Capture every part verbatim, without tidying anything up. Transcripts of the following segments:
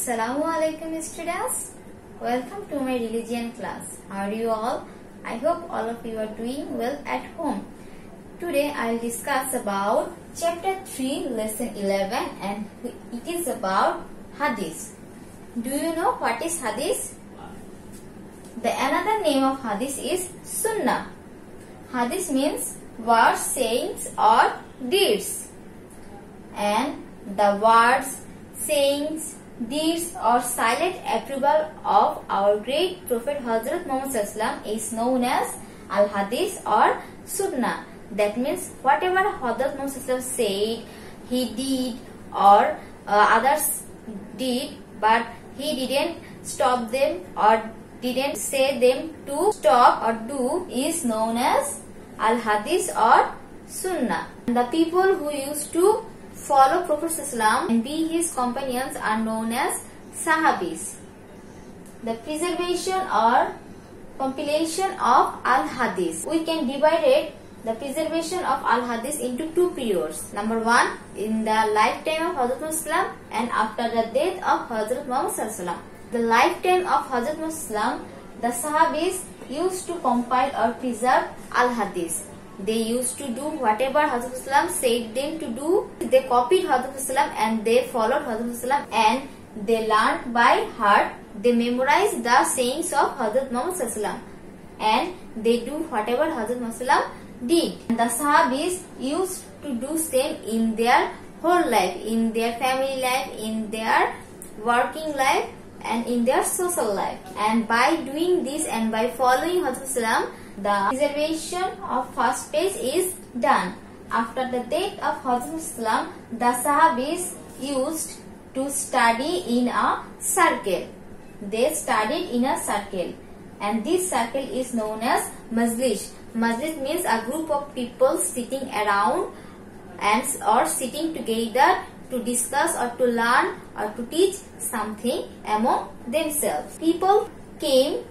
Assalamu alaikum students. Welcome to my religion class. How are you all? I hope all of you are doing well at home. Today I will discuss about chapter three lesson eleven and it is about hadith. Do you know what is hadith? The another name of hadith is sunnah. Hadith means words, sayings or deeds. And the words, sayings, deeds or silent approval of our great Prophet Hazrat Muhammad Sallallahu Alaihi Wasallam is known as Al-Hadith or Sunnah. That means whatever Hazrat Muhammad Sallallahu Alaihi Wasallam said, he did or uh, others did, but he didn't stop them or didn't say them to stop or do is known as Al-Hadith or Sunnah. And the people who used to follow Prophet Sallallahu and be his companions are known as Sahabis. The preservation or compilation of Al-Hadith. We can divide it, the preservation of Al-Hadith into two periods. Number one, in the lifetime of Hazrat Muhammad Sallallahu and after the death of Hazrat Muhammad Sallallahu. The lifetime of Hazrat Muhammad Sallallahu, the Sahabis used to compile or preserve Al-Hadith. They used to do whatever Hazrat Sallallahu said them to do. They copied Hazrat Sallallahu and they followed Hazrat Sallallahu and they learned by heart. They memorized the sayings of Hazrat Muhammad Sallallahu and they do whatever Hazrat Sallallahu did. And the Sahabis used to do same in their whole life, in their family life, in their working life and in their social life. And by doing this and by following Hazrat Sallallahu, the preservation of first page is done. After the death of Hazrat Sallallahu, the Sahabis used to study in a circle. They studied in a circle and this circle is known as Majlis. Majlis means a group of people sitting around and or sitting together to discuss or to learn or to teach something among themselves. People came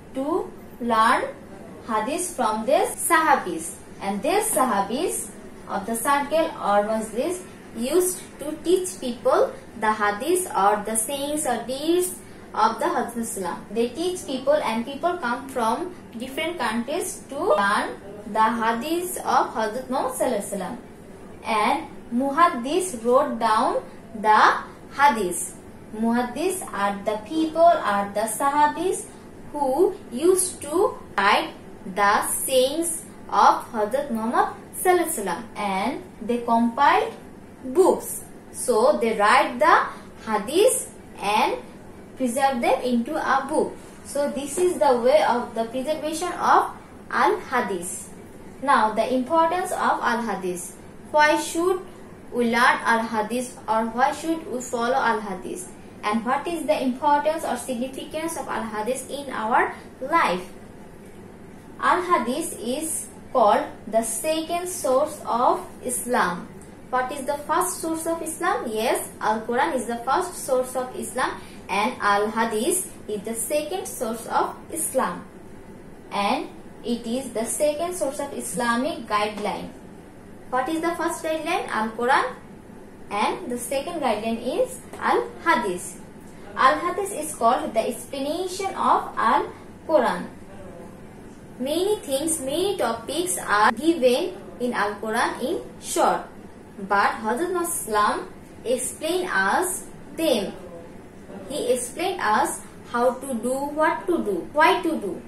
to learn hadith from their Sahabis and their Sahabis of the circle or Majlis used to teach people the hadith or the sayings or deeds of the Hazrat Sallallahu. They teach people and people come from different countries to learn the hadith of Hazrat Muhammad Sallallahu. And Muhaddis wrote down the hadith. Muhaddis are the people, are the Sahabis who used to write the sayings of Hazrat Muhammad Sallallahu and they compiled books. So they write the hadith and preserve them into a book. So this is the way of the preservation of Al-Hadith. Now the importance of Al-Hadith. Why should we learn Al-Hadith or why should we follow Al-Hadith? And what is the importance or significance of Al-Hadith in our life? Al-Hadith is called the second source of Islam. What is the first source of Islam? Yes, Al-Quran is the first source of Islam and Al-Hadith is the second source of Islam. And it is the second source of Islamic guideline. What is the first guideline? Al-Quran and the second guideline is Al-Hadith. Al-Hadith is called the explanation of Al-Quran. Many things, many topics are given in Al-Quran in short. But Hazrat Muhammad explained us them. He explained us how to do, what to do, why to do.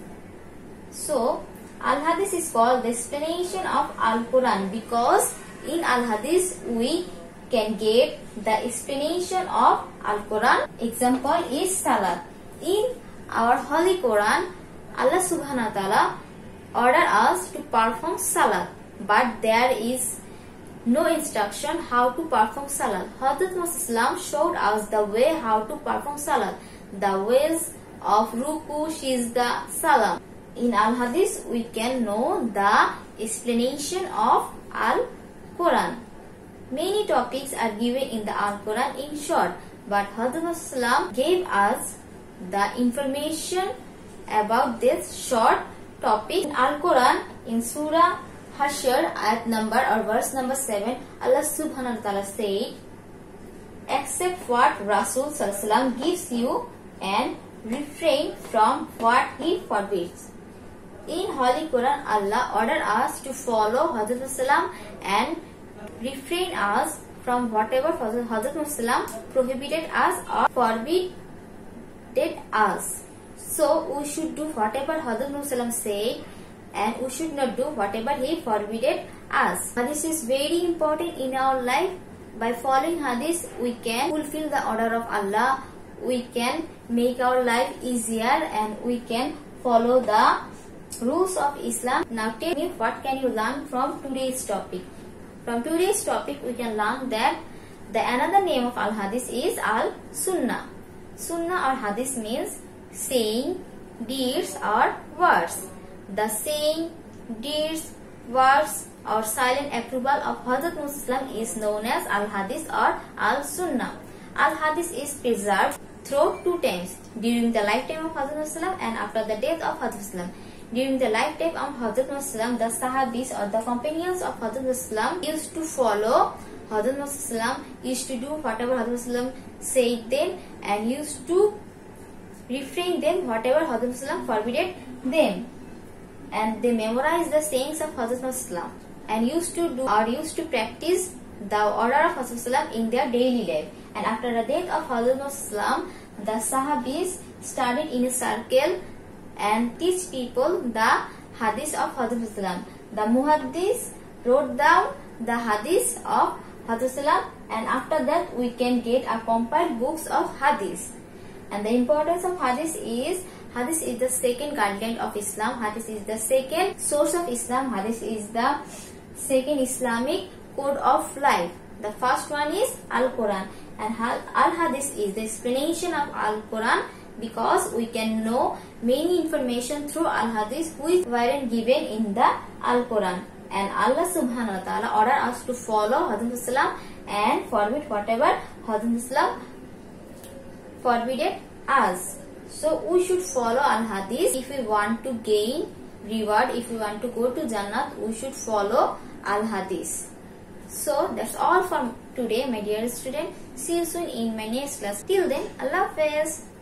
So, Al-Hadith is called the explanation of Al-Quran because in Al-Hadith we can get the explanation of Al-Quran. Example is Salat. In our Holy Quran, Allah Subhanahu wa Ta'ala ordered us to perform Salat, but there is no instruction how to perform Salat. Hazrat Muhammad showed us the way how to perform Salat, the ways of Ruku, Shizda, Salam. In Al-Hadith we can know the explanation of Al-Quran. Many topics are given in the Al-Quran in short, but Hazrat Muhammad gave us the information about this short topic. In Al-Quran, in Surah Hashar, ayat number or verse number seven, Allah Subhanahu wa Ta'ala said, accept what Rasul Sallallahu Alaihi Wasallam gives you and refrain from what he forbids. In Holy Quran, Allah ordered us to follow Hazrat Wasallam and refrain us from whatever Hazrat Wasallam prohibited us or forbidden us. So we should do whatever Hazrat Wasallam said and we should not do whatever he forbidden us. This is very important in our life. By following hadith, we can fulfill the order of Allah, we can make our life easier and we can follow the rules of Islam. Now tell me, what can you learn from today's topic? From today's topic we can learn that the another name of Al-Hadith is Al-Sunnah. Sunnah or Hadith means saying, deeds or words. The saying, deeds, words or silent approval of Hazrat Muslim is known as Al-Hadith or Al-Sunnah. Al-Hadith is preserved through two times, during the lifetime of Hazrat Muslim and after the death of Hazrat Muslim. During the lifetime of Hazrat Muslim, the Sahabis or the companions of Hazrat Muslim used to follow Hazrat Muslim, used to do whatever Hazrat Muslim said them and used to refrain them whatever Hazrat Muslim forbidden them. And they memorized the sayings of Hazrat Muslim and used to do or used to practice the order of Hazrat Muslim in their daily life. And after the death of Hazrat Muslim, the Sahabis studied in a circle and teach people the hadith of Hazrat Muslim. The Muhaddis wrote down the hadith of Hazrat Muslim, and after that we can get a compiled books of hadith. And the importance of hadith is, hadith is the second guideline of Islam. Hadith is the second source of Islam. Hadith is the second Islamic code of life. The first one is Al-Quran, and Al-Hadith is the explanation of Al-Quran, because we can know many information through Al-Hadith which weren't given in the Al-Quran. And Allah subhanahu wa ta'ala ordered us to follow Hazrat Muslim and forbid whatever Hazrat Muslim forbidden us. So we should follow Al-Hadith. If we want to gain reward, if we want to go to Jannat, we should follow Al-Hadith. So that's all for today, my dear student. See you soon in my next class. Till then, Allah Hafiz.